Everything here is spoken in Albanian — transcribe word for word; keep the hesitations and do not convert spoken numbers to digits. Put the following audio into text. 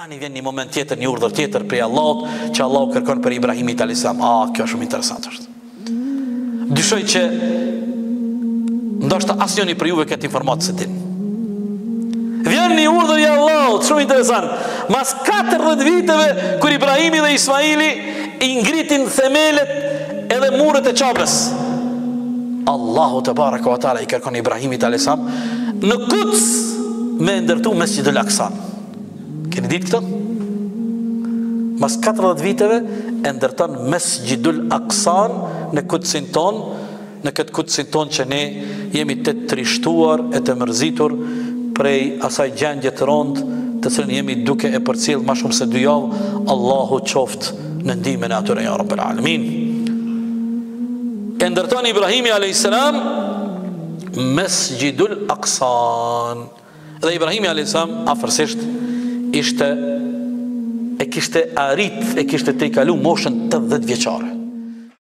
tani vjen një moment tjetër, një urdhër tjetër prej Allahut, që Allahu kërkon për Ibrahimit alayhis salam. Ah, kjo është shumë interesant është. Dyshoj që ndoshta asnjëri për juve këtë informatë se din. Vjen një urdhër i Allahut, shumë interesant. Mas katërdhjetë viteve, kur Ibrahimi dhe Ismaili i ngritin themelet edhe muret e Qabës, Allahu te baraka wa taala i kërkon Ibrahimit alayhis salam në Quds me ndërtu Mesjidul Aqsa. Keni ditë këto? Mas katërdhjetë viteve e ndërton Mesjidul Aqsa në Qudsin ton, në këtë Qudsin ton që ne jemi të trishtuar e të mërzitur prej asaj gjendje të rond të cilën jemi duke e përcjell më shumë se dy javë. Allahu qoftë në ndihmën e atyre ya Rabbel Alamin. E ndërton Ibrahimi alayhis salam Mesjidul Aqsa. Dhe Ibrahimi alayhis salam afërsisht ishte e kishte arrit, e kishte tejkalu moshën tetëdhjetë vjeçare.